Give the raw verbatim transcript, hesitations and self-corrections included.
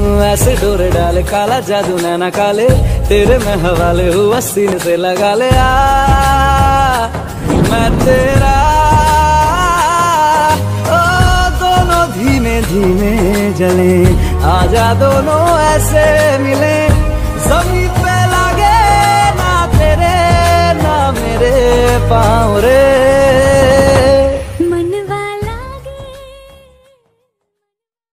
ऐसे डोरे डाले काला जादू नैना काले, तेरे में हवाले हुआ सीने से लगा ले। आ मैं तेरा ओ दोनों धीमे धीमे जले, आजा दोनों ऐसे मिले। जमीन पे लगे ना तेरे ना मेरे पाँव रे।